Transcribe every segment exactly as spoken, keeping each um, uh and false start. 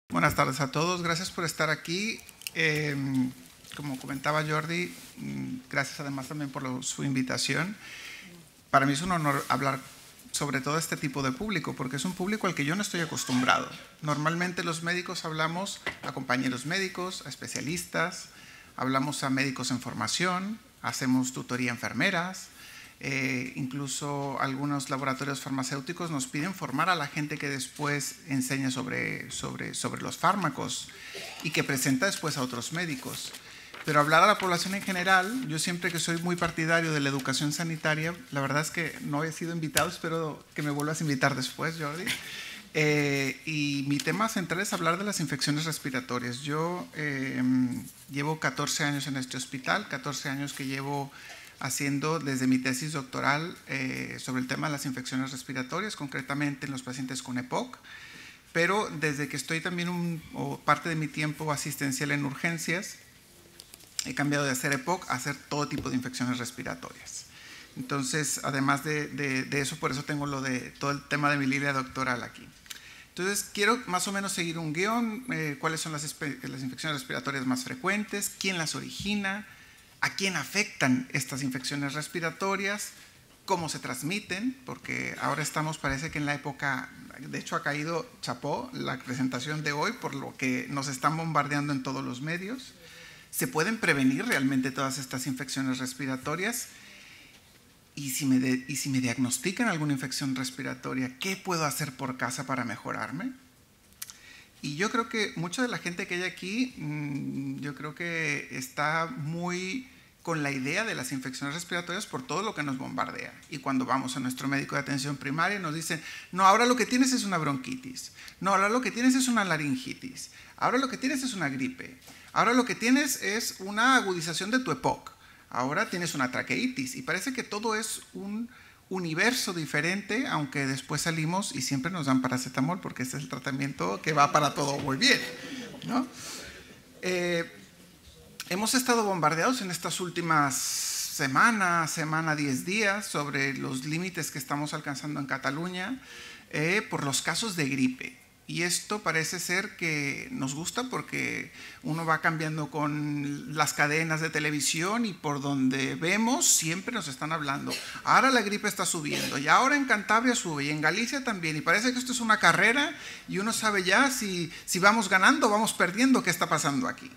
Buenas tardes a todos, gracias por estar aquí. Eh, como comentaba Jordi, gracias además también por lo, su invitación. Para mí es un honor hablar sobre todo este tipo de público, porque es un público al que yo no estoy acostumbrado. Normalmente los médicos hablamos a compañeros médicos, a especialistas, hablamos a médicos en formación, hacemos tutoría a enfermeras, eh, incluso algunos laboratorios farmacéuticos nos piden formar a la gente que después enseña sobre, sobre, sobre los fármacos y que presenta después a otros médicos. Pero hablar a la población en general, yo siempre que soy muy partidario de la educación sanitaria, la verdad es que no he sido invitado, espero que me vuelvas a invitar después, Jordi. Eh, y mi tema central es hablar de las infecciones respiratorias. Yo eh, llevo catorce años en este hospital, catorce años que llevo haciendo desde mi tesis doctoral eh, sobre el tema de las infecciones respiratorias, concretamente en los pacientes con EPOC, pero desde que estoy también, un, o parte de mi tiempo asistencial en urgencias, he cambiado de hacer EPOC a hacer todo tipo de infecciones respiratorias. Entonces, además de, de, de eso, por eso tengo lo de todo el tema de mi línea doctoral aquí. Entonces, quiero más o menos seguir un guión, eh, cuáles son las, las infecciones respiratorias más frecuentes, quién las origina, a quién afectan estas infecciones respiratorias, cómo se transmiten, porque ahora estamos, parece que en la época, de hecho ha caído chapó la presentación de hoy por lo que nos están bombardeando en todos los medios. ¿Se pueden prevenir realmente todas estas infecciones respiratorias? Y si me, de, y si me diagnostican alguna infección respiratoria, ¿qué puedo hacer por casa para mejorarme? Y yo creo que mucha de la gente que hay aquí, yo creo que está muy con la idea de las infecciones respiratorias por todo lo que nos bombardea. Y cuando vamos a nuestro médico de atención primaria nos dicen, no, ahora lo que tienes es una bronquitis, no, ahora lo que tienes es una laringitis, ahora lo que tienes es una gripe, ahora lo que tienes es una agudización de tu EPOC, ahora tienes una traqueitis. Y parece que todo es un universo diferente, aunque después salimos y siempre nos dan paracetamol porque este es el tratamiento que va para todo muy bien, ¿no? Eh, hemos estado bombardeados en estas últimas semanas, semana, diez días, sobre los límites que estamos alcanzando en Cataluña eh, por los casos de gripe. Y esto parece ser que nos gusta porque uno va cambiando con las cadenas de televisión y por donde vemos siempre nos están hablando. Ahora la gripe está subiendo y ahora en Cantabria sube y en Galicia también. Y parece que esto es una carrera y uno sabe ya si, si vamos ganando o vamos perdiendo, qué está pasando aquí.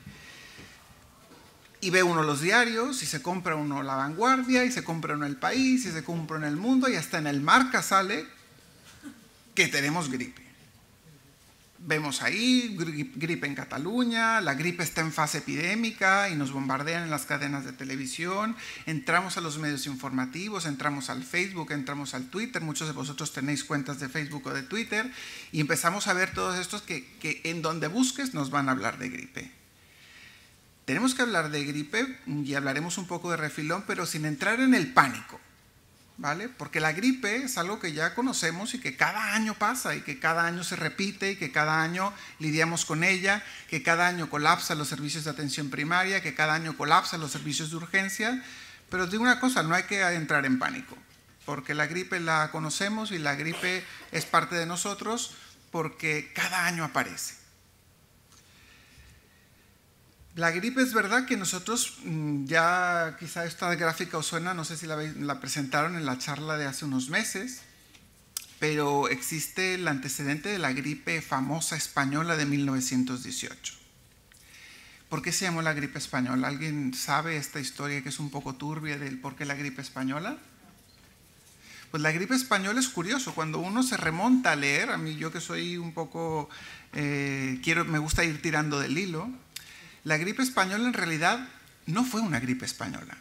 Y ve uno los diarios y se compra uno La Vanguardia y se compra uno El País y se compra en El Mundo y hasta en el Marca sale que tenemos gripe. Vemos ahí gripe en Cataluña, la gripe está en fase epidémica y nos bombardean en las cadenas de televisión, entramos a los medios informativos, entramos al Facebook, entramos al Twitter, muchos de vosotros tenéis cuentas de Facebook o de Twitter y empezamos a ver todos estos que, que en donde busques nos van a hablar de gripe. Tenemos que hablar de gripe y hablaremos un poco de refilón, pero sin entrar en el pánico. ¿Vale? Porque la gripe es algo que ya conocemos y que cada año pasa y que cada año se repite y que cada año lidiamos con ella, que cada año colapsan los servicios de atención primaria, que cada año colapsan los servicios de urgencia. Pero os digo una cosa, no hay que entrar en pánico, porque la gripe la conocemos y la gripe es parte de nosotros porque cada año aparece. La gripe es verdad que nosotros, ya quizá esta gráfica os suena, no sé si la, la presentaron en la charla de hace unos meses, pero existe el antecedente de la gripe famosa española de mil novecientos dieciocho. ¿Por qué se llamó la gripe española? ¿Alguien sabe esta historia que es un poco turbia del por qué la gripe española? Pues la gripe española es curioso, cuando uno se remonta a leer, a mí yo que soy un poco, eh, quiero, me gusta ir tirando del hilo, la gripe española en realidad no fue una gripe española.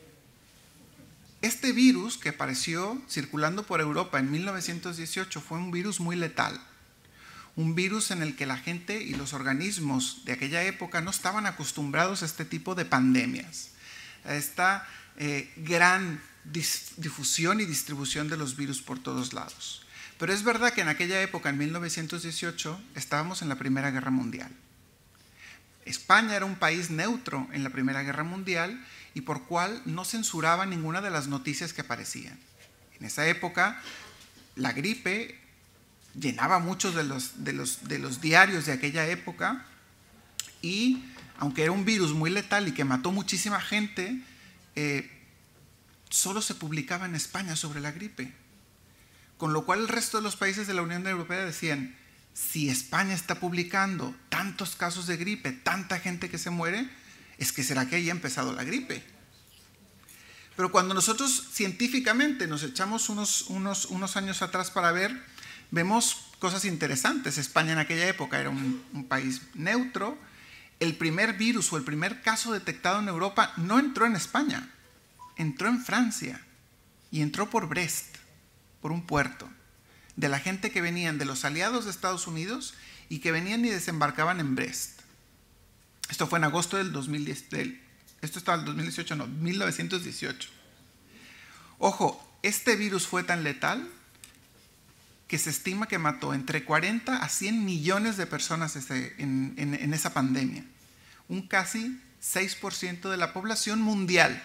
Este virus que apareció circulando por Europa en mil novecientos dieciocho fue un virus muy letal. Un virus en el que la gente y los organismos de aquella época no estaban acostumbrados a este tipo de pandemias, a esta eh, gran difusión y distribución de los virus por todos lados. Pero es verdad que en aquella época, en mil novecientos dieciocho, estábamos en la Primera Guerra Mundial. España era un país neutro en la Primera Guerra Mundial y por cual no censuraba ninguna de las noticias que aparecían. En esa época, la gripe llenaba muchos de los, de los, de los diarios de aquella época, y aunque era un virus muy letal y que mató muchísima gente, eh, solo se publicaba en España sobre la gripe. Con lo cual el resto de los países de la Unión Europea decían, si España está publicando tantos casos de gripe, tanta gente que se muere, es que será que ahí ha empezado la gripe. Pero cuando nosotros científicamente nos echamos unos, unos, unos años atrás para ver, vemos cosas interesantes. España en aquella época era un, un país neutro. El primer virus o el primer caso detectado en Europa no entró en España, entró en Francia y entró por Brest, por un puerto, de la gente que venían de los aliados de Estados Unidos y que venían y desembarcaban en Brest. Esto fue en agosto del dos mil diez, del, esto estaba en el dos mil dieciocho, no, mil novecientos dieciocho. Ojo, este virus fue tan letal que se estima que mató entre cuarenta a cien millones de personas ese, en, en, en esa pandemia. Un casi seis por ciento de la población mundial.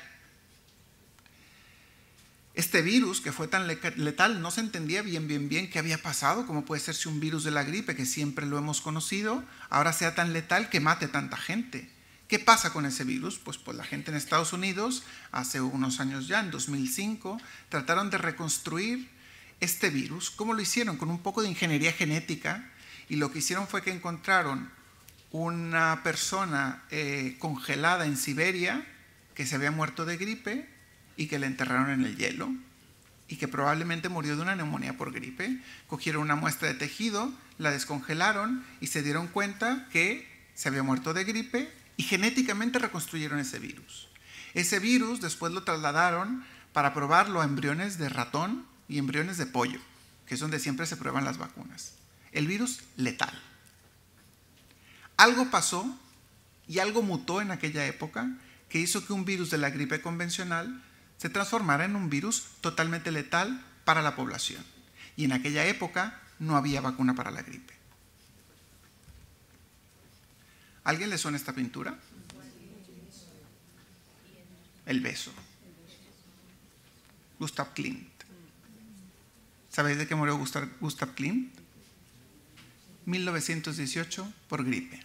Este virus, que fue tan letal, no se entendía bien, bien, bien qué había pasado. ¿Cómo puede ser si un virus de la gripe, que siempre lo hemos conocido, ahora sea tan letal que mate tanta gente? ¿Qué pasa con ese virus? Pues, pues la gente en Estados Unidos, hace unos años ya, en dos mil cinco, trataron de reconstruir este virus. ¿Cómo lo hicieron? Con un poco de ingeniería genética, y lo que hicieron fue que encontraron una persona eh, congelada en Siberia que se había muerto de gripe y que la enterraron en el hielo y que probablemente murió de una neumonía por gripe. Cogieron una muestra de tejido, la descongelaron y se dieron cuenta que se había muerto de gripe y genéticamente reconstruyeron ese virus. Ese virus después lo trasladaron para probarlo a embriones de ratón y embriones de pollo, que es donde siempre se prueban las vacunas. El virus letal. Algo pasó y algo mutó en aquella época que hizo que un virus de la gripe convencional se transformara en un virus totalmente letal para la población. Y en aquella época no había vacuna para la gripe. ¿A alguien le suena esta pintura? El beso. Gustav Klimt. ¿Sabéis de qué murió Gustav, Gustav Klimt? mil novecientos dieciocho, por gripe.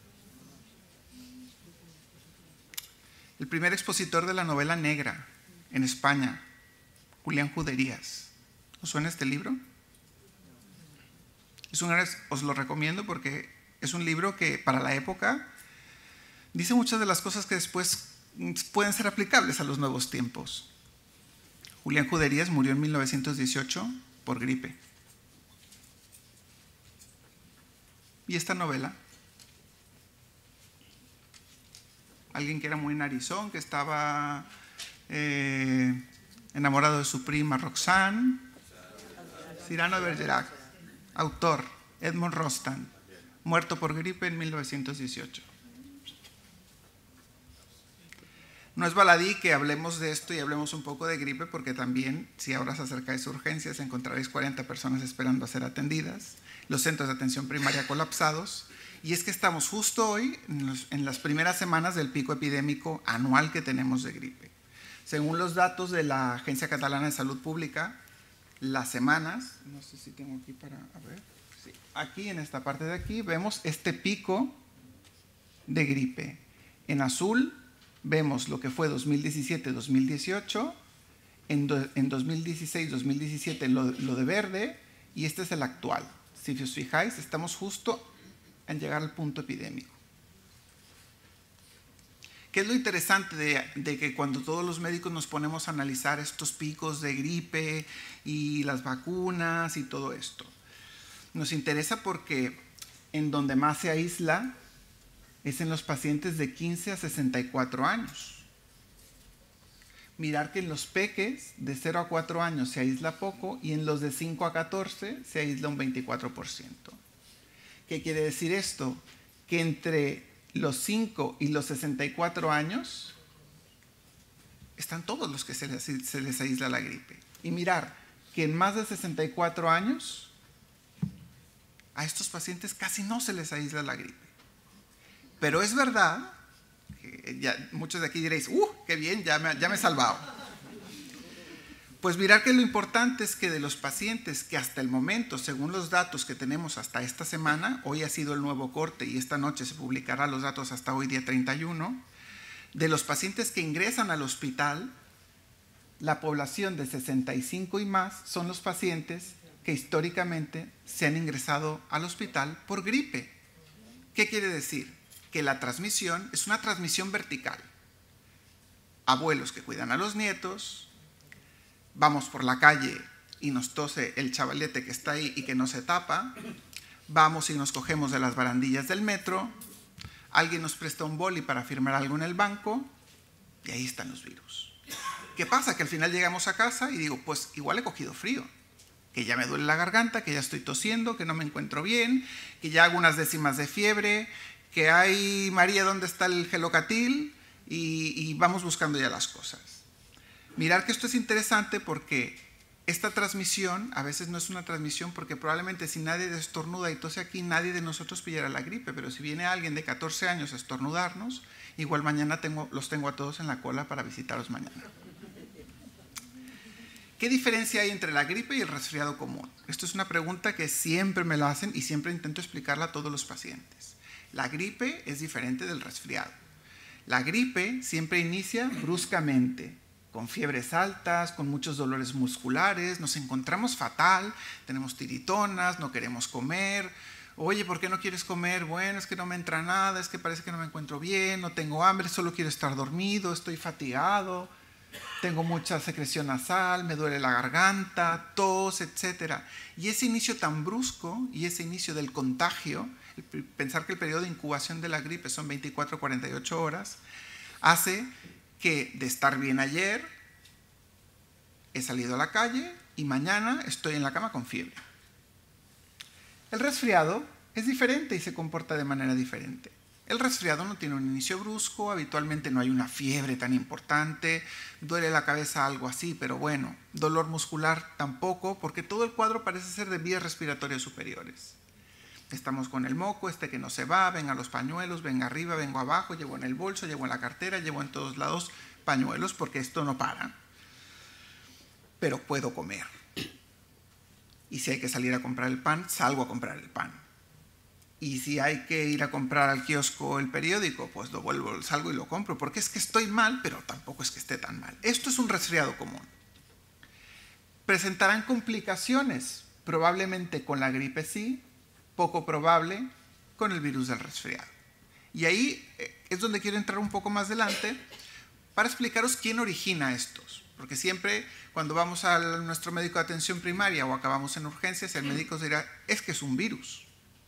El primer expositor de la novela negra en España, Julián Juderías. ¿Os suena este libro? Es un, os lo recomiendo porque es un libro que para la época dice muchas de las cosas que después pueden ser aplicables a los nuevos tiempos. Julián Juderías murió en mil novecientos dieciocho por gripe. ¿Y esta novela? Alguien que era muy narizón, que estaba eh, enamorado de su prima Roxanne. Cyrano de Bergerac, autor, Edmond Rostand, muerto por gripe en mil novecientos dieciocho. No es baladí que hablemos de esto y hablemos un poco de gripe, porque también, si ahora se acercáis a urgencias, encontraréis cuarenta personas esperando a ser atendidas, los centros de atención primaria colapsados, y es que estamos justo hoy en, los, en las primeras semanas del pico epidémico anual que tenemos de gripe. Según los datos de la Agencia Catalana de Salud Pública, las semanas, no sé si tengo aquí para, a ver, sí, aquí en esta parte de aquí vemos este pico de gripe. En azul vemos lo que fue dos mil diecisiete dos mil dieciocho, en, do, en dos mil dieciséis dos mil diecisiete lo, lo de verde, y este es el actual. Si os fijáis, estamos justo en llegar al punto epidémico. ¿Qué es lo interesante de, de que cuando todos los médicos nos ponemos a analizar estos picos de gripe y las vacunas y todo esto? Nos interesa porque en donde más se aísla es en los pacientes de quince a sesenta y cuatro años. Mirar que en los peques de cero a cuatro años se aísla poco y en los de cinco a catorce se aísla un veinticuatro por ciento. ¿Qué quiere decir esto? Que entre los cinco y los sesenta y cuatro años están todos los que se les, se les aísla la gripe. Y mirar que en más de sesenta y cuatro años a estos pacientes casi no se les aísla la gripe. Pero es verdad, que ya muchos de aquí diréis, ¡uh, qué bien, ya me, ya me he salvado! Pues mirar que lo importante es que de los pacientes que hasta el momento, según los datos que tenemos hasta esta semana, hoy ha sido el nuevo corte y esta noche se publicarán los datos hasta hoy día treinta y uno, de los pacientes que ingresan al hospital, la población de sesenta y cinco y más son los pacientes que históricamente se han ingresado al hospital por gripe. ¿Qué quiere decir? Que la transmisión es una transmisión vertical. Abuelos que cuidan a los nietos, vamos por la calle y nos tose el chavalete que está ahí y que no se tapa, vamos y nos cogemos de las barandillas del metro, alguien nos presta un boli para firmar algo en el banco y ahí están los virus. ¿Qué pasa? Que al final llegamos a casa y digo, pues igual he cogido frío, que ya me duele la garganta, que ya estoy tosiendo, que no me encuentro bien, que ya hago unas décimas de fiebre, que hay, María, ¿dónde está el gelocatil? Y, y vamos buscando ya las cosas. Mirar que esto es interesante porque esta transmisión a veces no es una transmisión porque probablemente si nadie estornuda y tose aquí, nadie de nosotros pillará la gripe, pero si viene alguien de catorce años a estornudarnos, igual mañana tengo, los tengo a todos en la cola para visitaros mañana. ¿Qué diferencia hay entre la gripe y el resfriado común? Esto es una pregunta que siempre me la hacen y siempre intento explicarla a todos los pacientes. La gripe es diferente del resfriado. La gripe siempre inicia bruscamente, con fiebres altas, con muchos dolores musculares, nos encontramos fatal, tenemos tiritonas, no queremos comer. Oye, ¿por qué no quieres comer? Bueno, es que no me entra nada, es que parece que no me encuentro bien, no tengo hambre, solo quiero estar dormido, estoy fatigado, tengo mucha secreción nasal, me duele la garganta, tos, etcétera. Y ese inicio tan brusco y ese inicio del contagio, pensar que el periodo de incubación de la gripe son veinticuatro a cuarenta y ocho horas, hace que de estar bien ayer, he salido a la calle y mañana estoy en la cama con fiebre. El resfriado es diferente y se comporta de manera diferente. El resfriado no tiene un inicio brusco, habitualmente no hay una fiebre tan importante, duele la cabeza algo así, pero bueno, dolor muscular tampoco, porque todo el cuadro parece ser de vías respiratorias superiores. Estamos con el moco, este que no se va, ven a los pañuelos, ven arriba, vengo abajo, llevo en el bolso, llevo en la cartera, llevo en todos lados pañuelos, porque esto no para. Pero puedo comer. Y si hay que salir a comprar el pan, salgo a comprar el pan. Y si hay que ir a comprar al kiosco el periódico, pues lo vuelvo, salgo y lo compro, porque es que estoy mal, pero tampoco es que esté tan mal. Esto es un resfriado común. ¿Presentarán complicaciones? Probablemente con la gripe sí, poco probable con el virus del resfriado. Y ahí es donde quiero entrar un poco más adelante para explicaros quién origina estos. Porque siempre cuando vamos a nuestro médico de atención primaria o acabamos en urgencias, el médico dirá, es que es un virus.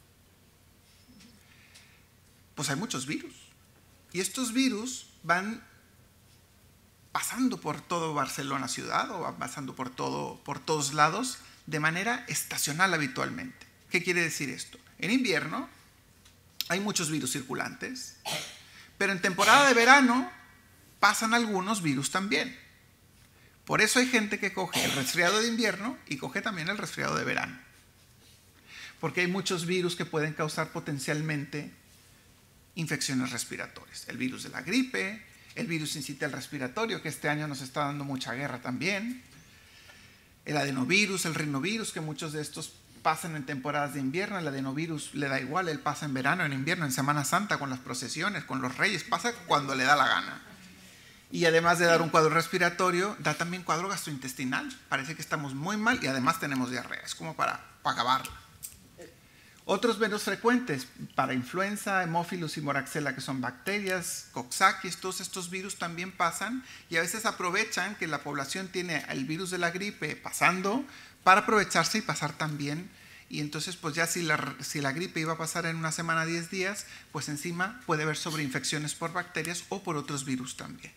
Pues hay muchos virus. Y estos virus van pasando por todo Barcelona ciudad o van pasando por, todo, por todos lados de manera estacional habitualmente. ¿Qué quiere decir esto? En invierno hay muchos virus circulantes, pero en temporada de verano pasan algunos virus también. Por eso hay gente que coge el resfriado de invierno y coge también el resfriado de verano. Porque hay muchos virus que pueden causar potencialmente infecciones respiratorias. El virus de la gripe, el virus sincitial respiratorio, que este año nos está dando mucha guerra también, el adenovirus, el rinovirus, que muchos de estos pasan en temporadas de invierno, el adenovirus le da igual, él pasa en verano, en invierno, en Semana Santa, con las procesiones, con los reyes, pasa cuando le da la gana. Y además de dar un cuadro respiratorio, da también cuadro gastrointestinal. Parece que estamos muy mal y además tenemos diarrea, es como para, para acabarla. Otros menos frecuentes, para influenza, hemófilos y moraxella, que son bacterias, coxsackie, todos estos virus también pasan y a veces aprovechan que la población tiene el virus de la gripe pasando para aprovecharse y pasar también. Y entonces, pues ya si la, si la gripe iba a pasar en una semana, diez días, pues encima puede haber sobreinfecciones por bacterias o por otros virus también.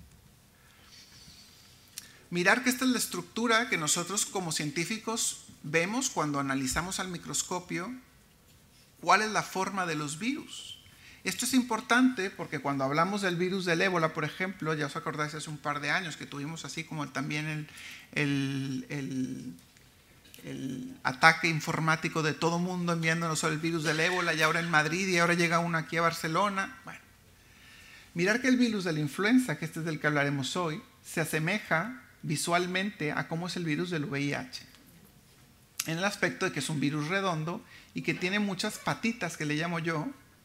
Mirar que esta es la estructura que nosotros como científicos vemos cuando analizamos al microscopio cuál es la forma de los virus. Esto es importante porque cuando hablamos del virus del ébola, por ejemplo, ya os acordáis hace un par de años que tuvimos así como también el, el, el, el ataque informático de todo mundo enviándonos el virus del ébola y ahora en Madrid y ahora llega uno aquí a Barcelona. Bueno, mirar que el virus de la influenza, que este es del que hablaremos hoy, se asemeja visualmente a cómo es el virus del V I H. En el aspecto de que es un virus redondo y que tiene muchas patitas, que le llamo yo.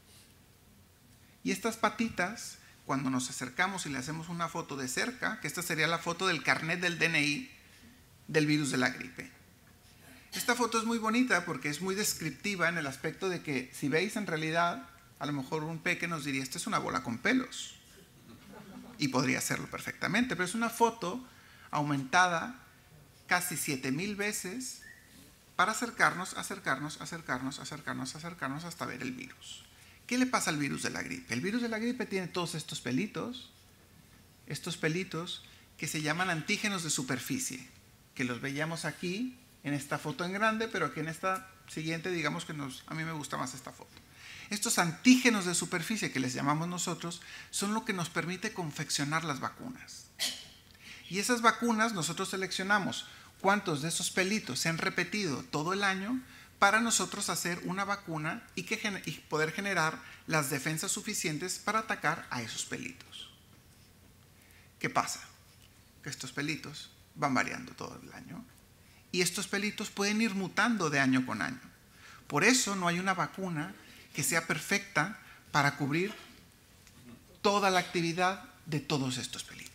Y estas patitas, cuando nos acercamos y le hacemos una foto de cerca, que esta sería la foto del carnet del D N I del virus de la gripe. Esta foto es muy bonita porque es muy descriptiva en el aspecto de que, si veis, en realidad, a lo mejor un peque nos diría, esta es una bola con pelos. Y podría serlo perfectamente, pero es una foto aumentada casi siete mil veces para acercarnos, acercarnos, acercarnos, acercarnos, acercarnos hasta ver el virus. ¿Qué le pasa al virus de la gripe? El virus de la gripe tiene todos estos pelitos, estos pelitos que se llaman antígenos de superficie, que los veíamos aquí en esta foto en grande, pero que en esta siguiente, digamos que nos, a mí me gusta más esta foto. Estos antígenos de superficie, que les llamamos nosotros, son lo que nos permite confeccionar las vacunas. Y esas vacunas nosotros seleccionamos cuántos de esos pelitos se han repetido todo el año para nosotros hacer una vacuna y, que, y poder generar las defensas suficientes para atacar a esos pelitos. ¿Qué pasa? Que estos pelitos van variando todo el año y estos pelitos pueden ir mutando de año con año. Por eso no hay una vacuna que sea perfecta para cubrir toda la actividad de todos estos pelitos.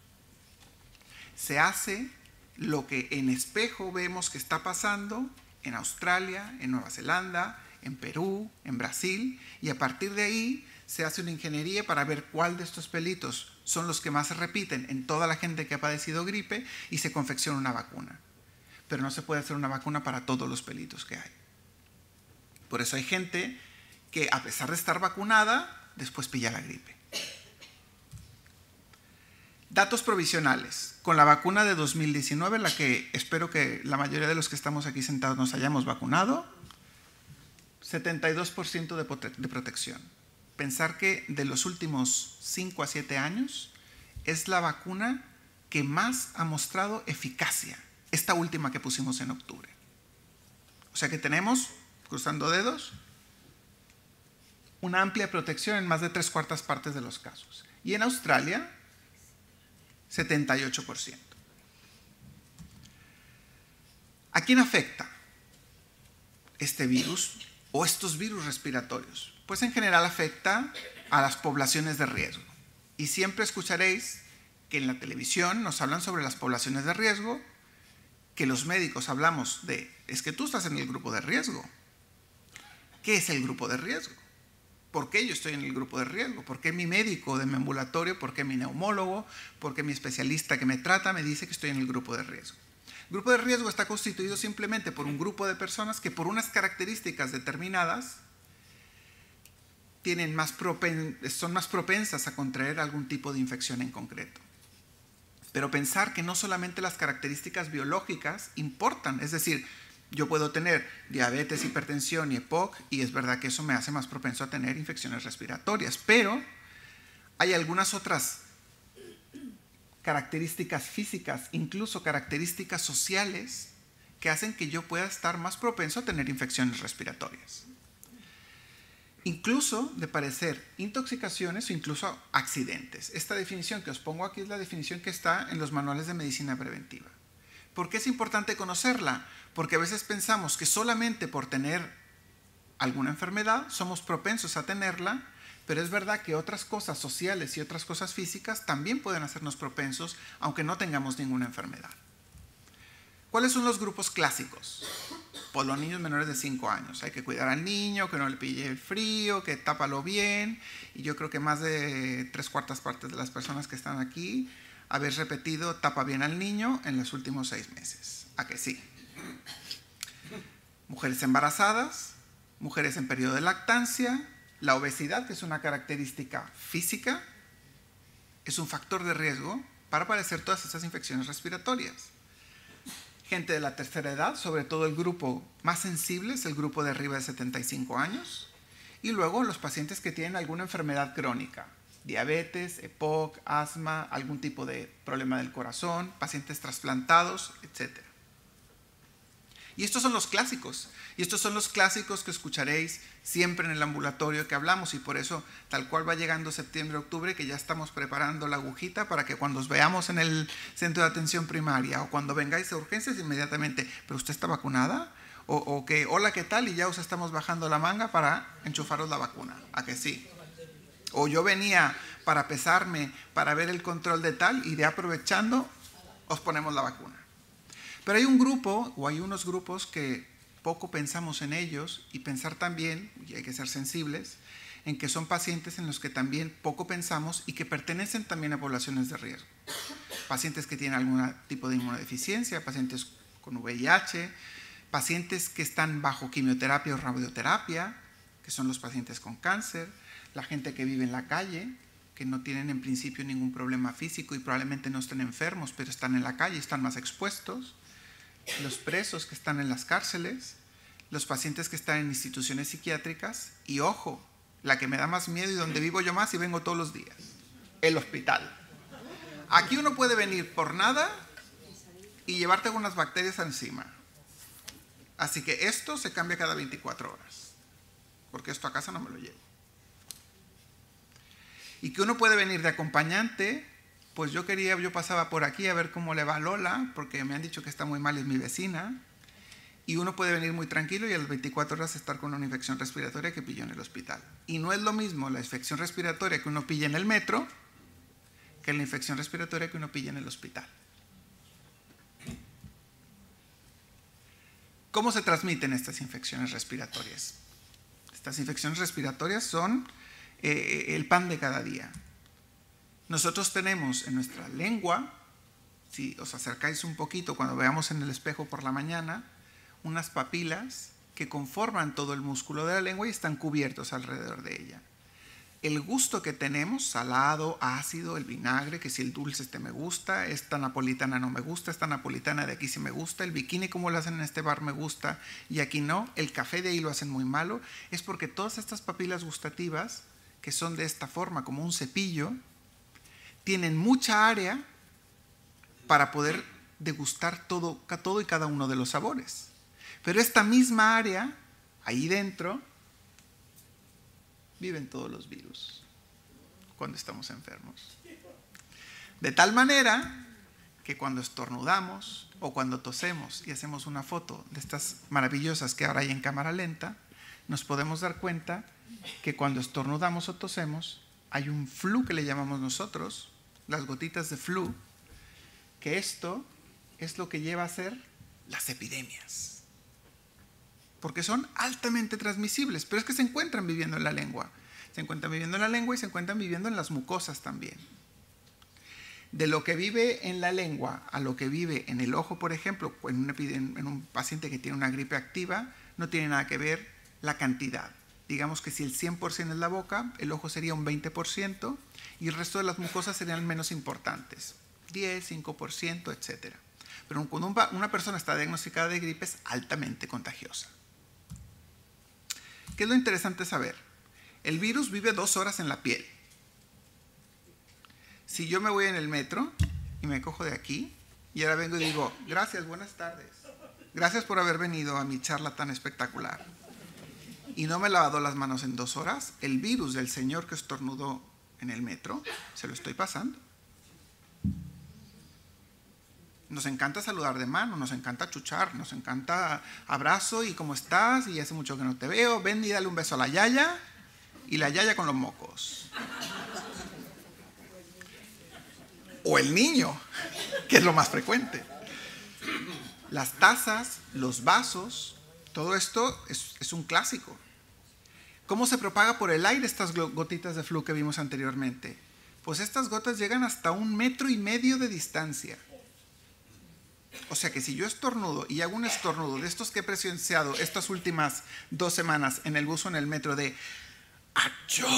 Se hace lo que en espejo vemos que está pasando en Australia, en Nueva Zelanda, en Perú, en Brasil, y a partir de ahí se hace una ingeniería para ver cuál de estos pelitos son los que más se repiten en toda la gente que ha padecido gripe y se confecciona una vacuna. Pero no se puede hacer una vacuna para todos los pelitos que hay. Por eso hay gente que, a pesar de estar vacunada, después pilla la gripe. Datos provisionales. Con la vacuna de dos mil diecinueve, la que espero que la mayoría de los que estamos aquí sentados nos hayamos vacunado, setenta y dos por ciento de, de protección. Pensar que de los últimos cinco a siete años es la vacuna que más ha mostrado eficacia, esta última que pusimos en octubre. O sea que tenemos, cruzando dedos, una amplia protección en más de tres cuartas partes de los casos. Y en Australia, setenta y ocho por ciento. ¿A quién afecta este virus o estos virus respiratorios? Pues en general afecta a las poblaciones de riesgo. Y siempre escucharéis que en la televisión nos hablan sobre las poblaciones de riesgo, que los médicos hablamos de, es que tú estás en el grupo de riesgo. ¿Qué es el grupo de riesgo? ¿Por qué yo estoy en el grupo de riesgo? ¿Por qué mi médico de mi ambulatorio, por qué mi neumólogo, por qué mi especialista que me trata me dice que estoy en el grupo de riesgo? El grupo de riesgo está constituido simplemente por un grupo de personas que por unas características determinadas tienen más propen- son más propensas a contraer algún tipo de infección en concreto. Pero pensar que no solamente las características biológicas importan, es decir, yo puedo tener diabetes, hipertensión y E P O C y es verdad que eso me hace más propenso a tener infecciones respiratorias, pero hay algunas otras características físicas, incluso características sociales, que hacen que yo pueda estar más propenso a tener infecciones respiratorias. Incluso de parecer intoxicaciones o incluso accidentes. Esta definición que os pongo aquí es la definición que está en los manuales de medicina preventiva. ¿Por qué es importante conocerla? Porque a veces pensamos que solamente por tener alguna enfermedad somos propensos a tenerla, pero es verdad que otras cosas sociales y otras cosas físicas también pueden hacernos propensos, aunque no tengamos ninguna enfermedad. ¿Cuáles son los grupos clásicos? Pues los niños menores de cinco años. Hay que cuidar al niño, que no le pille el frío, que tápalo bien. Y yo creo que más de tres cuartas partes de las personas que están aquí habéis repetido tapa bien al niño en los últimos seis meses. ¿A que sí? Mujeres embarazadas, mujeres en periodo de lactancia, la obesidad, que es una característica física, es un factor de riesgo para padecer todas esas infecciones respiratorias. Gente de la tercera edad, sobre todo el grupo más sensible es el grupo de arriba de setenta y cinco años, y luego los pacientes que tienen alguna enfermedad crónica, diabetes, E P O C, asma, algún tipo de problema del corazón, pacientes trasplantados, etcétera. Y estos son los clásicos. Y estos son los clásicos que escucharéis siempre en el ambulatorio que hablamos. Y por eso, tal cual va llegando septiembre, octubre, que ya estamos preparando la agujita para que cuando os veamos en el centro de atención primaria o cuando vengáis a urgencias, inmediatamente, ¿pero usted está vacunada? O, o que, hola, ¿qué tal? Y ya os estamos bajando la manga para enchufaros la vacuna. ¿A que sí? O yo venía para pesarme, para ver el control de tal, y de aprovechando, os ponemos la vacuna. Pero hay un grupo, o hay unos grupos que poco pensamos en ellos, y pensar también, y hay que ser sensibles, en que son pacientes en los que también poco pensamos y que pertenecen también a poblaciones de riesgo. Pacientes que tienen algún tipo de inmunodeficiencia, pacientes con V I H, pacientes que están bajo quimioterapia o radioterapia, que son los pacientes con cáncer, la gente que vive en la calle, que no tienen en principio ningún problema físico y probablemente no estén enfermos, pero están en la calle, están más expuestos, los presos que están en las cárceles, los pacientes que están en instituciones psiquiátricas y, ojo, la que me da más miedo y donde vivo yo más y vengo todos los días, el hospital. Aquí uno puede venir por nada y llevarte algunas bacterias encima. Así que esto se cambia cada veinticuatro horas, porque esto a casa no me lo llevo. Y que uno puede venir de acompañante. Pues yo quería, yo pasaba por aquí a ver cómo le va a Lola, porque me han dicho que está muy mal, es mi vecina, y uno puede venir muy tranquilo y a las veinticuatro horas estar con una infección respiratoria que pilló en el hospital. Y no es lo mismo la infección respiratoria que uno pilla en el metro que la infección respiratoria que uno pilla en el hospital. ¿Cómo se transmiten estas infecciones respiratorias? Estas infecciones respiratorias son eh, el pan de cada día. Nosotros tenemos en nuestra lengua, si os acercáis un poquito cuando veamos en el espejo por la mañana, unas papilas que conforman todo el músculo de la lengua y están cubiertos alrededor de ella. El gusto que tenemos, salado, ácido, el vinagre, que si el dulce este me gusta, esta napolitana no me gusta, esta napolitana de aquí sí me gusta, el bikini como lo hacen en este bar me gusta y aquí no, el café de ahí lo hacen muy malo, es porque todas estas papilas gustativas, que son de esta forma como un cepillo, tienen mucha área para poder degustar todo, todo y cada uno de los sabores. Pero esta misma área, ahí dentro, viven todos los virus cuando estamos enfermos. De tal manera que cuando estornudamos o cuando tosemos y hacemos una foto de estas maravillosas que ahora hay en cámara lenta, nos podemos dar cuenta que cuando estornudamos o tosemos hay un flu que le llamamos nosotros, las gotitas de flu, que esto es lo que lleva a ser las epidemias. Porque son altamente transmisibles, pero es que se encuentran viviendo en la lengua. Se encuentran viviendo en la lengua y se encuentran viviendo en las mucosas también. De lo que vive en la lengua a lo que vive en el ojo, por ejemplo, en un, en un paciente que tiene una gripe activa, no tiene nada que ver la cantidad. Digamos que si el cien por ciento es la boca, el ojo sería un veinte por ciento y el resto de las mucosas serían menos importantes, diez, cinco por ciento, etcétera. Pero cuando una persona está diagnosticada de gripe es altamente contagiosa. ¿Qué es lo interesante saber? El virus vive dos horas en la piel. Si yo me voy en el metro y me cojo de aquí y ahora vengo y digo, gracias, buenas tardes, gracias por haber venido a mi charla tan espectacular, y no me he lavado las manos en dos horas, el virus del señor que estornudó en el metro, se lo estoy pasando. Nos encanta saludar de mano, nos encanta chuchar, nos encanta abrazo y ¿cómo estás? Y hace mucho que no te veo, ven y dale un beso a la yaya, y la yaya con los mocos. O el niño, que es lo más frecuente. Las tazas, los vasos, todo esto es, es un clásico. ¿Cómo se propaga por el aire estas gotitas de flu que vimos anteriormente? Pues estas gotas llegan hasta un metro y medio de distancia. O sea que si yo estornudo y hago un estornudo de estos que he presenciado estas últimas dos semanas en el bus o en el metro de ¡achó!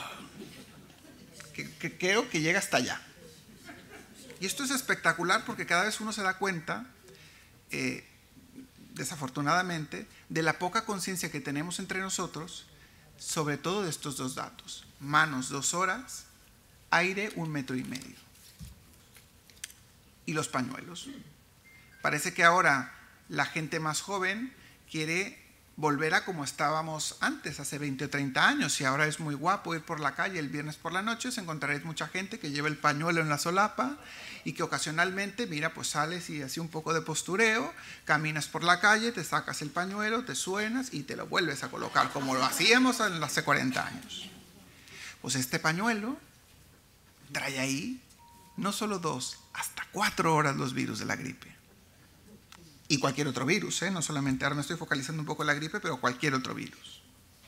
Que, que creo que llega hasta allá. Y esto es espectacular porque cada vez uno se da cuenta, eh, desafortunadamente, de la poca conciencia que tenemos entre nosotros, sobre todo de estos dos datos. Manos dos horas, aire un metro y medio. Y los pañuelos. Parece que ahora La gente más joven quiere volver a como estábamos antes, hace veinte o treinta años, y ahora es muy guapo ir por la calle el viernes por la noche, os encontraréis mucha gente que lleva el pañuelo en la solapa y que ocasionalmente, mira, pues sales y así un poco de postureo, caminas por la calle, te sacas el pañuelo, te suenas y te lo vuelves a colocar, como lo hacíamos hace cuarenta años. Pues este pañuelo trae ahí no solo dos, hasta cuatro horas los virus de la gripe. Y cualquier otro virus, ¿eh? No solamente, ahora me estoy focalizando un poco en la gripe, pero cualquier otro virus.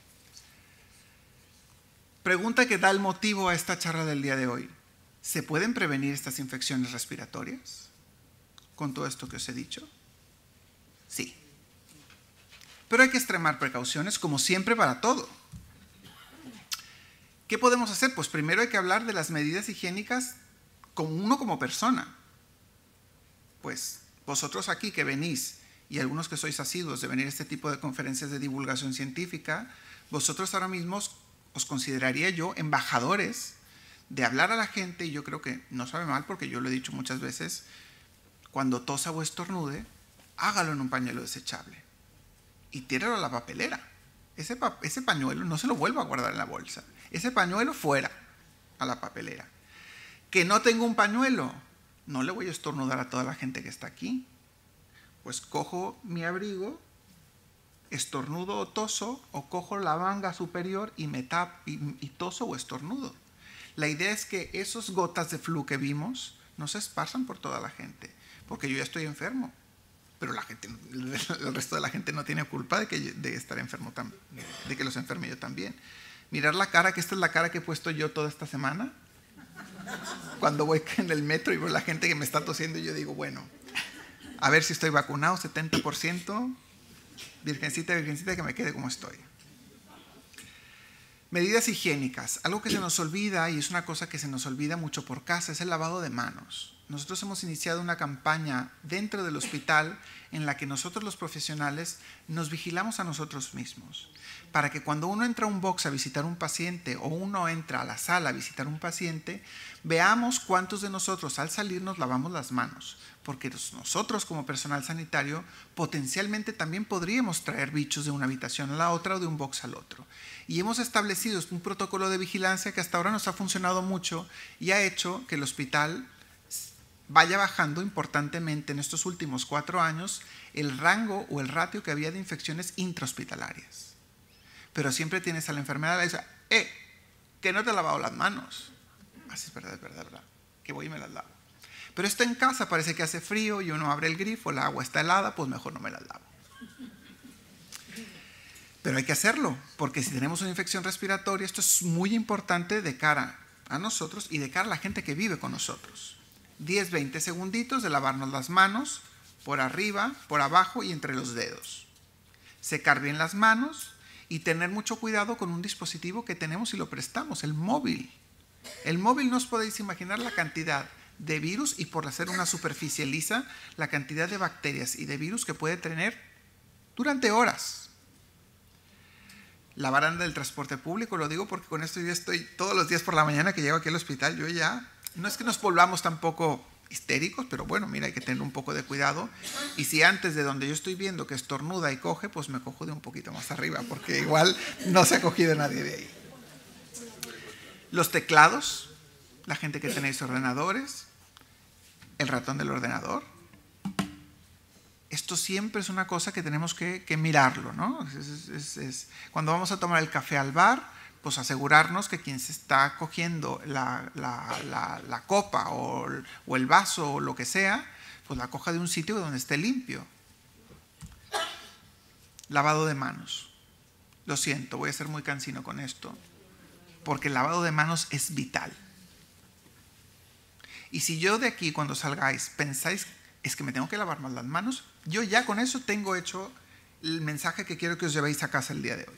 Pregunta que da el motivo a esta charla del día de hoy. ¿Se pueden prevenir estas infecciones respiratorias con todo esto que os he dicho? Sí. Pero hay que extremar precauciones, como siempre, para todo. ¿Qué podemos hacer? Pues primero hay que hablar de las medidas higiénicas como uno como persona. Pues vosotros aquí que venís, y algunos que sois asiduos de venir a este tipo de conferencias de divulgación científica, vosotros ahora mismo os consideraría yo embajadores de hablar a la gente, y yo creo que no sabe mal porque yo lo he dicho muchas veces, cuando tosa o estornude, hágalo en un pañuelo desechable y tíralo a la papelera. Ese, pa ese pañuelo no se lo vuelva a guardar en la bolsa. Ese pañuelo fuera, a la papelera. Que no tengo un pañuelo, no le voy a estornudar a toda la gente que está aquí. Pues cojo mi abrigo, estornudo o toso, o cojo la manga superior y me tapo y, y toso o estornudo. La idea es que esas gotas de flu que vimos no se esparzan por toda la gente, porque yo ya estoy enfermo, pero la gente, el resto de la gente no tiene culpa de, que, de estar enfermo, de que los enferme yo también. Mirar la cara, que esta es la cara que he puesto yo toda esta semana, cuando voy en el metro y veo la gente que me está tosiendo, y yo digo, bueno, a ver si estoy vacunado, setenta por ciento, virgencita, virgencita, que me quede como estoy. Medidas higiénicas. Algo que se nos olvida, y es una cosa que se nos olvida mucho por casa, es el lavado de manos. Nosotros hemos iniciado una campaña dentro del hospital en la que nosotros los profesionales nos vigilamos a nosotros mismos, para que cuando uno entra a un box a visitar un paciente o uno entra a la sala a visitar un paciente, veamos cuántos de nosotros al salir nos lavamos las manos, porque nosotros como personal sanitario potencialmente también podríamos traer bichos de una habitación a la otra o de un box al otro. Y hemos establecido un protocolo de vigilancia que hasta ahora nos ha funcionado mucho y ha hecho que el hospital vaya bajando importantemente en estos últimos cuatro años el rango o el ratio que había de infecciones intrahospitalarias. Pero siempre tienes a la enfermera que dice, eh, que no te he lavado las manos. Así es verdad, es verdad, es verdad, que voy y me las lavo. Pero esto en casa parece que hace frío y uno abre el grifo, el agua está helada, pues mejor no me las lavo. Pero hay que hacerlo, porque si tenemos una infección respiratoria, esto es muy importante de cara a nosotros y de cara a la gente que vive con nosotros. diez, veinte segunditos de lavarnos las manos por arriba, por abajo y entre los dedos. Secar bien las manos y tener mucho cuidado con un dispositivo que tenemos y lo prestamos, el móvil. El móvil no os podéis imaginar la cantidad de virus y, por hacer una superficie lisa, la cantidad de bacterias y de virus que puede tener durante horas. La baranda del transporte público, lo digo porque con esto yo estoy todos los días por la mañana que llego aquí al hospital, yo ya, no es que nos volvamos tampoco histéricos, pero bueno, mira, hay que tener un poco de cuidado. Y si antes de donde yo estoy viendo que estornuda y coge, pues me cojo de un poquito más arriba, porque igual no se ha cogido nadie de ahí. Los teclados, la gente que tenéis ordenadores, el ratón del ordenador. Esto siempre es una cosa que tenemos que, que mirarlo, ¿no? Es, es, es, cuando vamos a tomar el café al bar, pues asegurarnos que quien se está cogiendo la, la, la, la copa o el, o el vaso o lo que sea, pues la coja de un sitio donde esté limpio. Lavado de manos. Lo siento, voy a ser muy cansino con esto, porque el lavado de manos es vital. Y si yo de aquí, cuando salgáis, pensáis, es que me tengo que lavar más las manos, yo ya con eso tengo hecho el mensaje que quiero que os llevéis a casa el día de hoy.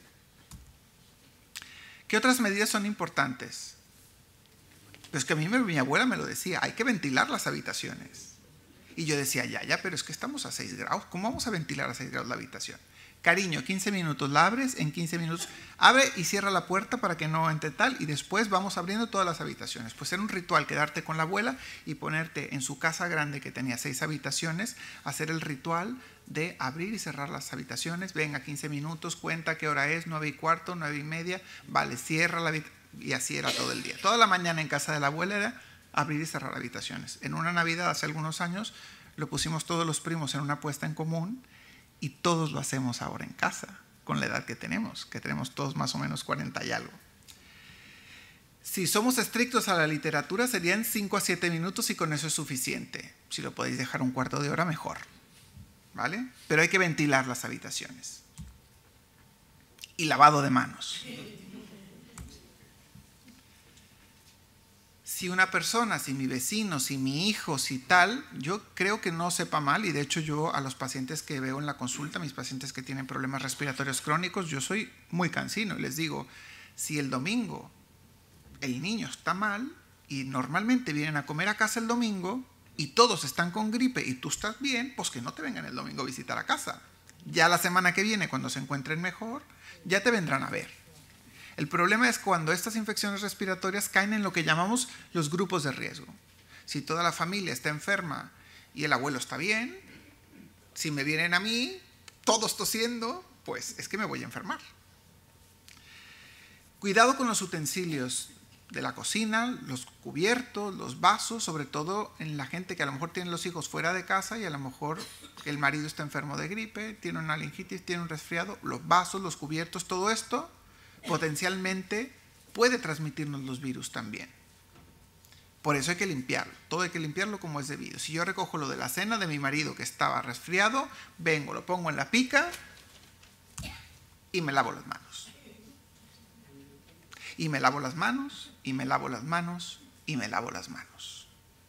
¿Qué otras medidas son importantes? Pues que a mí me, mi abuela me lo decía, hay que ventilar las habitaciones. Y yo decía, ya, ya, pero es que estamos a seis grados, ¿cómo vamos a ventilar a seis grados la habitación? Cariño, quince minutos, la abres, en quince minutos, abre y cierra la puerta para que no entre tal, y después vamos abriendo todas las habitaciones. Pues era un ritual quedarte con la abuela y ponerte en su casa grande que tenía seis habitaciones, hacer el ritual de abrir y cerrar las habitaciones. Venga, quince minutos, cuenta qué hora es, nueve y cuarto, nueve y media, vale, cierra la habitación, y así era todo el día. Toda la mañana en casa de la abuela era abrir y cerrar habitaciones. En una Navidad hace algunos años lo pusimos todos los primos en una apuesta en común, y todos lo hacemos ahora en casa, con la edad que tenemos, que tenemos todos más o menos cuarenta y algo. Si somos estrictos a la literatura, serían cinco a siete minutos y con eso es suficiente. Si lo podéis dejar un cuarto de hora, mejor, ¿vale? Pero hay que ventilar las habitaciones. Y lavado de manos. Si una persona, si mi vecino, si mi hijo, si tal, yo creo que no sepa mal, y de hecho yo a los pacientes que veo en la consulta, mis pacientes que tienen problemas respiratorios crónicos, yo soy muy cansino y les digo, si el domingo el niño está mal y normalmente vienen a comer a casa el domingo y todos están con gripe y tú estás bien, pues que no te vengan el domingo a visitar a casa. Ya la semana que viene, cuando se encuentren mejor, ya te vendrán a ver. El problema es cuando estas infecciones respiratorias caen en lo que llamamos los grupos de riesgo. Si toda la familia está enferma y el abuelo está bien, si me vienen a mí, todos tosiendo, pues es que me voy a enfermar. Cuidado con los utensilios de la cocina, los cubiertos, los vasos, sobre todo en la gente que a lo mejor tiene los hijos fuera de casa y a lo mejor el marido está enfermo de gripe, tiene una laringitis, tiene un resfriado, los vasos, los cubiertos, todo esto potencialmente puede transmitirnos los virus también. Por eso hay que limpiarlo, todo hay que limpiarlo como es debido. Si yo recojo lo de la cena de mi marido que estaba resfriado, vengo, lo pongo en la pica y me lavo las manos. Y me lavo las manos, y me lavo las manos, y me lavo las manos.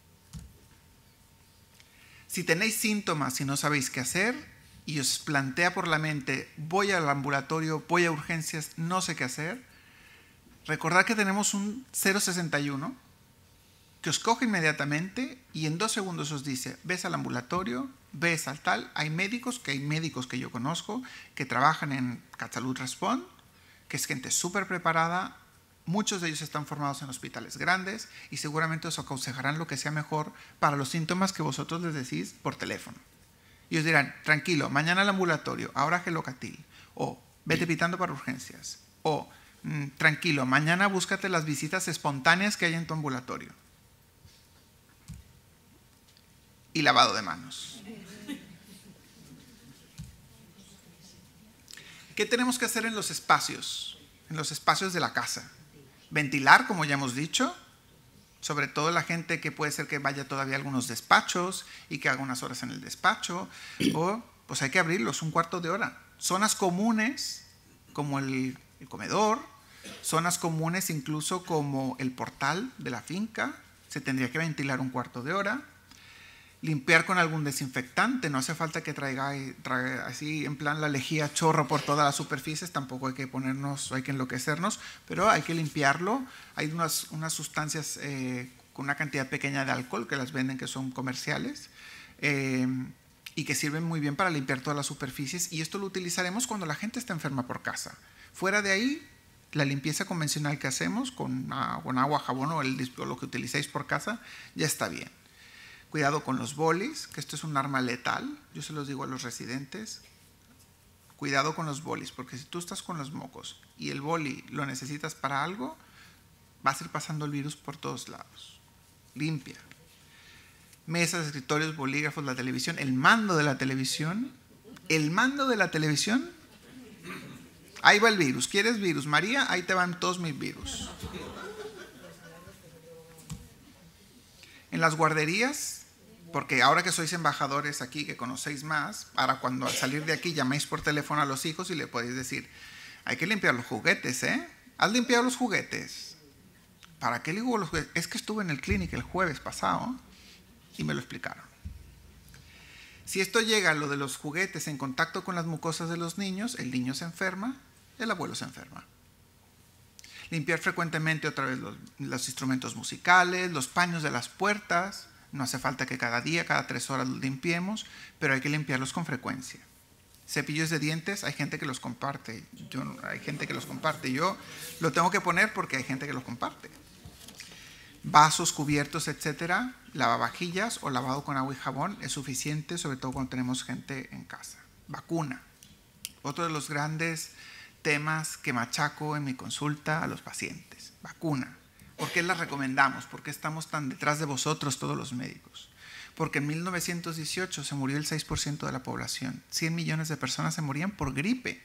Si tenéis síntomas y no sabéis qué hacer, y os plantea por la mente, voy al ambulatorio, voy a urgencias, no sé qué hacer, recordad que tenemos un cero sesenta y uno que os coge inmediatamente y en dos segundos os dice, ves al ambulatorio, ves al tal. Hay médicos, que hay médicos que yo conozco, que trabajan en CatSalud Respond, que es gente súper preparada, muchos de ellos están formados en hospitales grandes y seguramente os aconsejarán lo que sea mejor para los síntomas que vosotros les decís por teléfono. Y os dirán, tranquilo, mañana al ambulatorio, ahora gelocatil, o vete pitando para urgencias, o mmm, tranquilo, mañana búscate las visitas espontáneas que hay en tu ambulatorio. Y lavado de manos. ¿Qué tenemos que hacer en los espacios? En los espacios de la casa. Ventilar, como ya hemos dicho, sobre todo la gente que puede ser que vaya todavía a algunos despachos y que haga unas horas en el despacho, o pues hay que abrirlos un cuarto de hora. Zonas comunes como el, el comedor, zonas comunes incluso como el portal de la finca, se tendría que ventilar un cuarto de hora. Limpiar con algún desinfectante, no hace falta que traiga, traiga así en plan la lejía chorro por todas las superficies, tampoco hay que ponernos, hay que enloquecernos, pero hay que limpiarlo. Hay unas, unas sustancias eh, con una cantidad pequeña de alcohol que las venden, que son comerciales eh, y que sirven muy bien para limpiar todas las superficies, y esto lo utilizaremos cuando la gente está enferma por casa. Fuera de ahí, la limpieza convencional que hacemos con, uh, con agua, jabón o, el, o lo que utilicéis por casa ya está bien. Cuidado con los bolis, que esto es un arma letal, yo se los digo a los residentes. Cuidado con los bolis, porque si tú estás con los mocos y el boli lo necesitas para algo, vas a ir pasando el virus por todos lados. Limpia. Mesas, escritorios, bolígrafos, la televisión, el mando de la televisión. El mando de la televisión, ahí va el virus. ¿Quieres virus, María? Ahí te van todos mis virus. En las guarderías, porque ahora que sois embajadores aquí, que conocéis más, para cuando al salir de aquí llaméis por teléfono a los hijos y le podéis decir, hay que limpiar los juguetes, ¿eh? ¿Has limpiado los juguetes? ¿Para qué le digo los juguetes? Es que estuve en el clínico el jueves pasado y me lo explicaron. Si esto llega a lo de los juguetes en contacto con las mucosas de los niños, el niño se enferma, el abuelo se enferma. Limpiar frecuentemente otra vez los, los instrumentos musicales, los paños de las puertas. No hace falta que cada día, cada tres horas los limpiemos, pero hay que limpiarlos con frecuencia. Cepillos de dientes, hay gente que los comparte. Yo, hay gente que los comparte. Yo lo tengo que poner porque hay gente que los comparte. Vasos, cubiertos, etcétera, lavavajillas o lavado con agua y jabón es suficiente, sobre todo cuando tenemos gente en casa. Vacuna. Otro de los grandes temas que machaco en mi consulta a los pacientes. Vacuna. ¿Por qué la recomendamos? ¿Por qué estamos tan detrás de vosotros todos los médicos? Porque en mil novecientos dieciocho se murió el seis por ciento de la población. cien millones de personas se morían por gripe.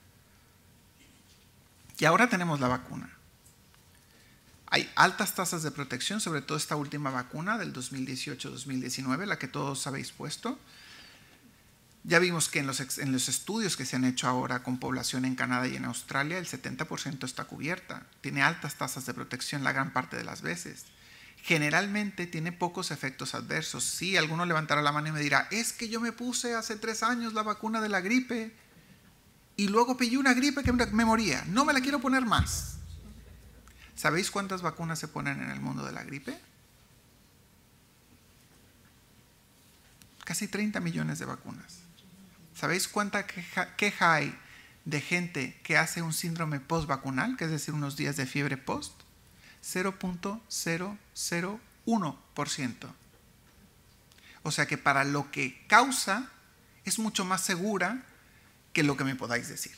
Y ahora tenemos la vacuna. Hay altas tasas de protección, sobre todo esta última vacuna del dos mil dieciocho dos mil diecinueve, la que todos habéis puesto. Ya vimos que en los, en los estudios que se han hecho ahora con población en Canadá y en Australia, el setenta por ciento está cubierta. Tiene altas tasas de protección la gran parte de las veces. Generalmente tiene pocos efectos adversos. Sí, alguno levantará la mano y me dirá, es que yo me puse hace tres años la vacuna de la gripe y luego pillé una gripe que me moría. No me la quiero poner más. ¿Sabéis cuántas vacunas se ponen en el mundo de la gripe? Casi treinta millones de vacunas. ¿Sabéis cuánta queja, queja hay de gente que hace un síndrome postvacunal, que es decir, unos días de fiebre post? cero punto cero cero uno por ciento. O sea que para lo que causa es mucho más segura que lo que me podáis decir.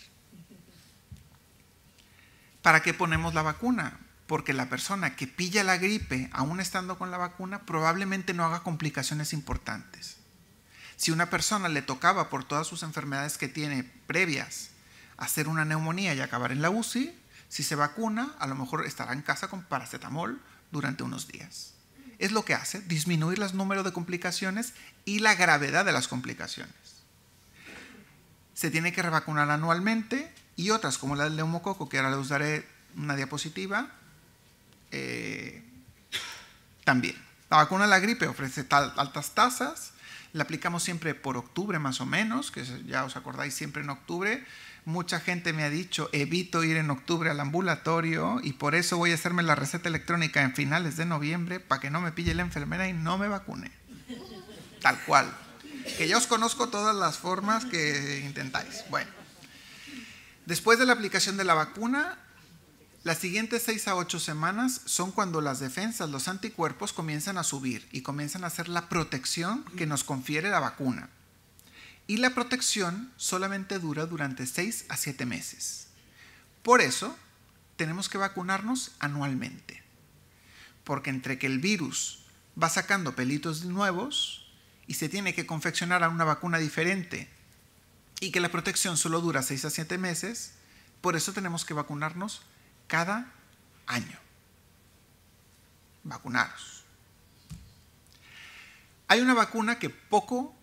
¿Para qué ponemos la vacuna? Porque la persona que pilla la gripe, aún estando con la vacuna, probablemente no haga complicaciones importantes. Si una persona le tocaba por todas sus enfermedades que tiene previas hacer una neumonía y acabar en la U C I, si se vacuna, a lo mejor estará en casa con paracetamol durante unos días. Es lo que hace, disminuir los números de complicaciones y la gravedad de las complicaciones. Se tiene que revacunar anualmente y otras como la del neumococo, que ahora les daré una diapositiva, eh, también. La vacuna de la gripe ofrece tal, altas tasas, la aplicamos siempre por octubre más o menos, que ya os acordáis siempre en octubre. Mucha gente me ha dicho, evito ir en octubre al ambulatorio y por eso voy a hacerme la receta electrónica en finales de noviembre para que no me pille la enfermera y no me vacune. Tal cual. Que ya os conozco todas las formas que intentáis. Bueno, después de la aplicación de la vacuna, las siguientes seis a ocho semanas son cuando las defensas, los anticuerpos comienzan a subir y comienzan a hacer la protección que nos confiere la vacuna. Y la protección solamente dura durante seis a siete meses. Por eso, tenemos que vacunarnos anualmente. Porque entre que el virus va sacando pelitos nuevos y se tiene que confeccionar a una vacuna diferente y que la protección solo dura seis a siete meses, por eso tenemos que vacunarnos cada año. Vacunaros. Hay una vacuna que poco...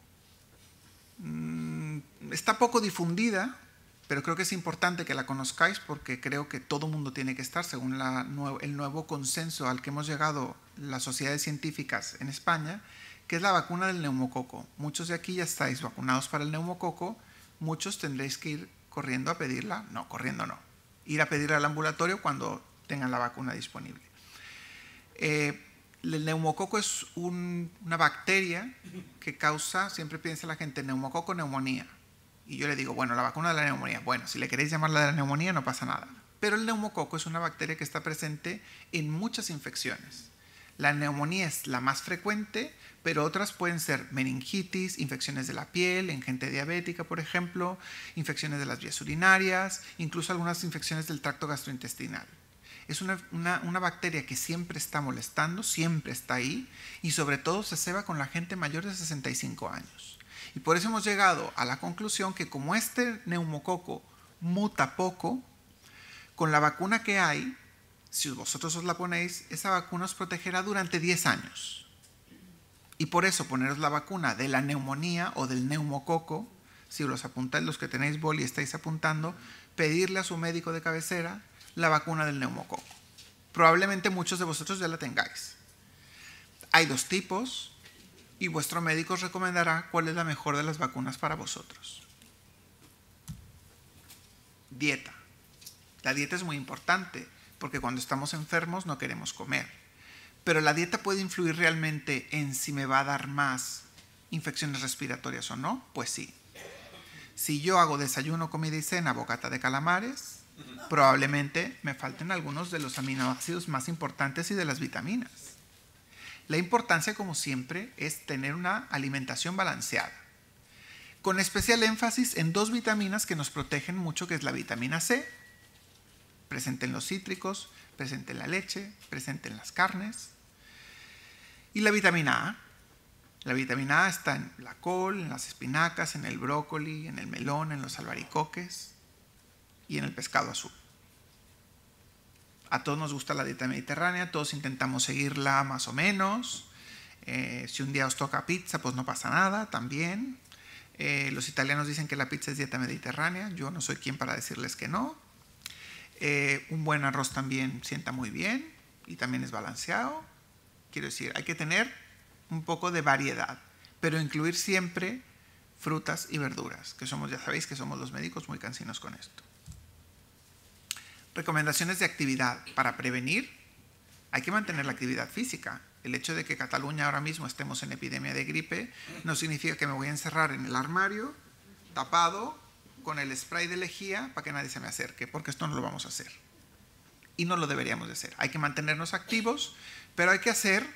está poco difundida, pero creo que es importante que la conozcáis porque creo que todo el mundo tiene que estar, según la, el nuevo consenso al que hemos llegado las sociedades científicas en España, que es la vacuna del neumococo. Muchos de aquí ya estáis vacunados para el neumococo, muchos tendréis que ir corriendo a pedirla, no, corriendo no, ir a pedirla al ambulatorio cuando tengan la vacuna disponible. Eh, El neumococo es un, una bacteria que causa, siempre piensa la gente, neumococo, neumonía. Y yo le digo, bueno, la vacuna de la neumonía. Bueno, si le queréis llamar la de la neumonía no pasa nada. Pero el neumococo es una bacteria que está presente en muchas infecciones. La neumonía es la más frecuente, pero otras pueden ser meningitis, infecciones de la piel, en gente diabética, por ejemplo, infecciones de las vías urinarias, incluso algunas infecciones del tracto gastrointestinal. Es una, una, una bacteria que siempre está molestando, siempre está ahí y sobre todo se ceba con la gente mayor de sesenta y cinco años. Y por eso hemos llegado a la conclusión que como este neumococo muta poco, con la vacuna que hay, si vosotros os la ponéis, esa vacuna os protegerá durante diez años. Y por eso poneros la vacuna de la neumonía o del neumococo, si os apuntáis, los que tenéis boli estáis apuntando, pedirle a su médico de cabecera la vacuna del neumococo. Probablemente muchos de vosotros ya la tengáis. Hay dos tipos y vuestro médico os recomendará cuál es la mejor de las vacunas para vosotros. Dieta. La dieta es muy importante porque cuando estamos enfermos no queremos comer. pero la dieta puede influir realmente en si me va a dar más infecciones respiratorias o no. Pues sí. Si yo hago desayuno, comida y cena, bocata de calamares, probablemente me falten algunos de los aminoácidos más importantes y de las vitaminas. La importancia, como siempre, es tener una alimentación balanceada, con especial énfasis en dos vitaminas que nos protegen mucho, que es la vitamina C, presente en los cítricos, presente en la leche, presente en las carnes, y la vitamina A. La vitamina A está en la col, en las espinacas, en el brócoli, en el melón, en los albaricoques y en el pescado azul. A todos nos gusta la dieta mediterránea, todos intentamos seguirla más o menos. Eh, si un día os toca pizza, pues no pasa nada, también. Eh, los italianos dicen que la pizza es dieta mediterránea, yo no soy quien para decirles que no. Eh, un buen arroz también sienta muy bien y también es balanceado. Quiero decir, hay que tener un poco de variedad, pero incluir siempre frutas y verduras, que somos, ya sabéis que somos los médicos muy cansinos con esto. Recomendaciones de actividad. Para prevenir, hay que mantener la actividad física. El hecho de que Cataluña ahora mismo estemos en epidemia de gripe no significa que me voy a encerrar en el armario, tapado, con el spray de lejía para que nadie se me acerque, porque esto no lo vamos a hacer. Y no lo deberíamos de hacer. Hay que mantenernos activos, pero hay que hacer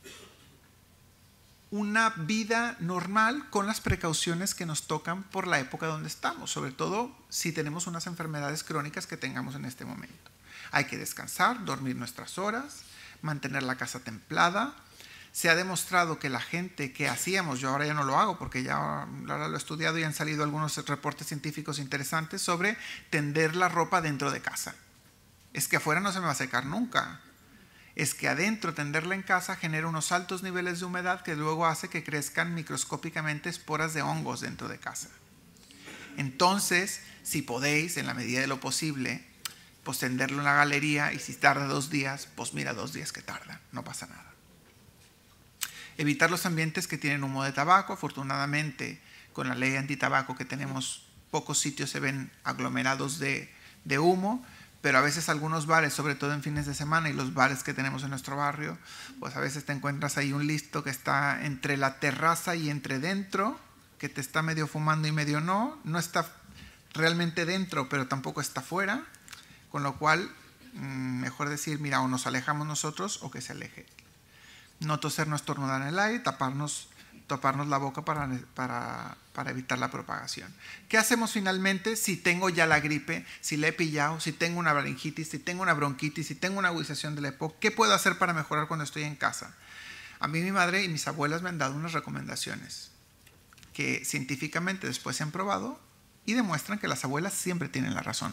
una vida normal con las precauciones que nos tocan por la época donde estamos, sobre todo si tenemos unas enfermedades crónicas que tengamos en este momento. Hay que descansar, dormir nuestras horas, mantener la casa templada. Se ha demostrado que la gente que hacíamos, yo ahora ya no lo hago porque ya ahora lo he estudiado y han salido algunos reportes científicos interesantes sobre tender la ropa dentro de casa. Es que afuera no se me va a secar nunca. Es que adentro tenderla en casa genera unos altos niveles de humedad que luego hace que crezcan microscópicamente esporas de hongos dentro de casa. Entonces, si podéis, en la medida de lo posible, pues tenderlo en la galería, y si tarda dos días, pues mira, dos días que tarda, no pasa nada. Evitar los ambientes que tienen humo de tabaco. Afortunadamente, con la ley antitabaco que tenemos, pocos sitios se ven aglomerados de, de humo, pero a veces algunos bares, sobre todo en fines de semana, y los bares que tenemos en nuestro barrio, pues a veces te encuentras ahí un listo que está entre la terraza y entre dentro, que te está medio fumando y medio no, no está realmente dentro, pero tampoco está fuera, con lo cual, mejor decir, mira, o nos alejamos nosotros o que se aleje. No toser, no estornudar en el aire, taparnos, taparnos la boca para, para, para evitar la propagación. ¿Qué hacemos finalmente si tengo ya la gripe, si la he pillado, si tengo una faringitis, si tengo una bronquitis, si tengo una agudización del EPOC? ¿Qué puedo hacer para mejorar cuando estoy en casa? A mí mi madre y mis abuelas me han dado unas recomendaciones que científicamente después se han probado y demuestran que las abuelas siempre tienen la razón.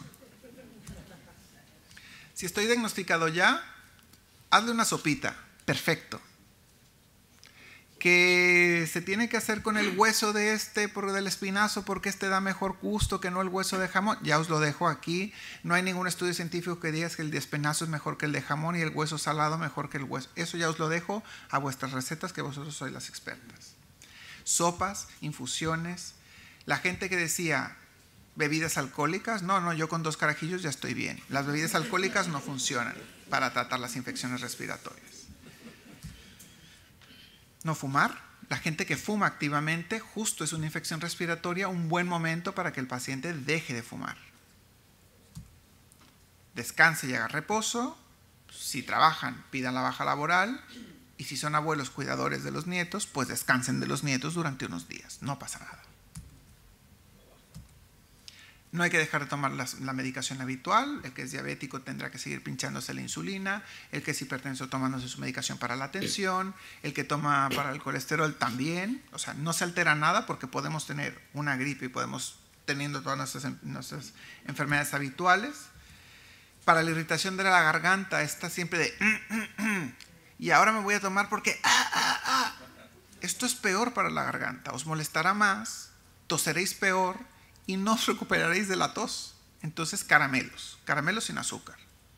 Si estoy diagnosticado ya, hazle una sopita, perfecto. Que se tiene que hacer con el hueso de este, por del espinazo, porque este da mejor gusto que no el hueso de jamón, ya os lo dejo aquí. No hay ningún estudio científico que diga que el de espinazo es mejor que el de jamón y el hueso salado mejor que el hueso. Eso ya os lo dejo a vuestras recetas, que vosotros sois las expertas. Sopas, infusiones. La gente que decía bebidas alcohólicas, no, no, yo con dos carajillos ya estoy bien. Las bebidas alcohólicas no funcionan para tratar las infecciones respiratorias. No fumar. La gente que fuma activamente, justo es una infección respiratoria, un buen momento para que el paciente deje de fumar. Descanse y haga reposo. Si trabajan, pidan la baja laboral. Y si son abuelos cuidadores de los nietos, pues descansen de los nietos durante unos días. No pasa nada. No hay que dejar de tomar la, la medicación habitual. El que es diabético tendrá que seguir pinchándose la insulina. El que es hipertenso tomándose su medicación para la tensión. El que toma para el colesterol también. O sea, no se altera nada porque podemos tener una gripe y podemos teniendo todas nuestras, nuestras enfermedades habituales. Para la irritación de la garganta está siempre de mm, mm, mm, y ahora me voy a tomar porque ah, ah, ah. Esto es peor para la garganta. Os molestará más, toseréis peor y no os recuperaréis de la tos. Entonces, caramelos, caramelos sin azúcar.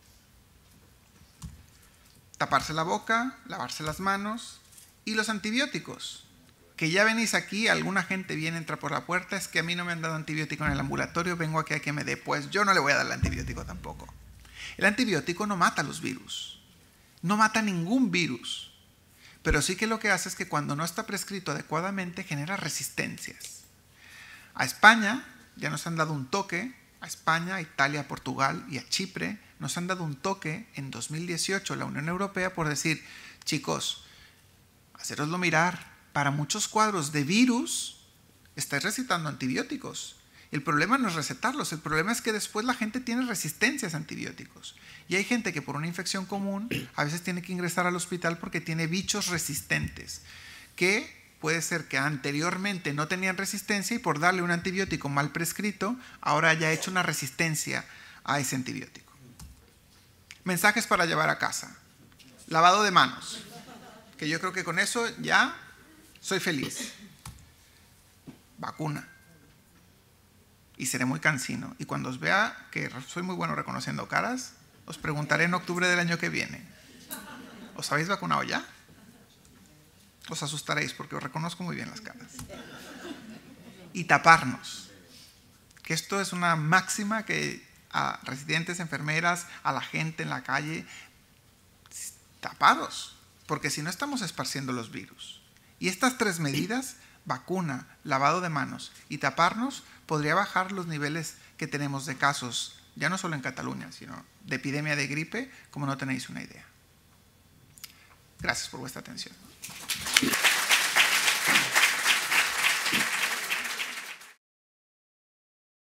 Taparse la boca, lavarse las manos y los antibióticos. Que ya venís aquí, alguna gente viene, entra por la puerta, es que a mí no me han dado antibiótico en el ambulatorio, vengo aquí a que me dé. Pues yo no le voy a dar el antibiótico tampoco. El antibiótico no mata los virus. No mata ningún virus, pero sí que lo que hace es que cuando no está prescrito adecuadamente genera resistencias. A España ya nos han dado un toque, a España, a Italia, a Portugal y a Chipre nos han dado un toque en dos mil dieciocho la Unión Europea por decir, chicos, hacéroslo mirar, para muchos cuadros de virus estáis recetando antibióticos. El problema no es recetarlos, el problema es que después la gente tiene resistencias a antibióticos. Y hay gente que por una infección común a veces tiene que ingresar al hospital porque tiene bichos resistentes, que puede ser que anteriormente no tenían resistencia y por darle un antibiótico mal prescrito, ahora haya hecho una resistencia a ese antibiótico. Mensajes para llevar a casa. Lavado de manos, que yo creo que con eso ya soy feliz. Vacuna. Y seré muy cansino. Y cuando os vea que soy muy bueno reconociendo caras, os preguntaré en octubre del año que viene, ¿os habéis vacunado ya? Os asustaréis porque os reconozco muy bien las caras. Y taparnos. Que esto es una máxima que a residentes, enfermeras, a la gente en la calle, taparos, porque si no estamos esparciendo los virus. Y estas tres medidas, vacuna, lavado de manos y taparnos, podría bajar los niveles que tenemos de casos, ya no solo en Cataluña, sino de epidemia de gripe, como no tenéis una idea. Gracias por vuestra atención.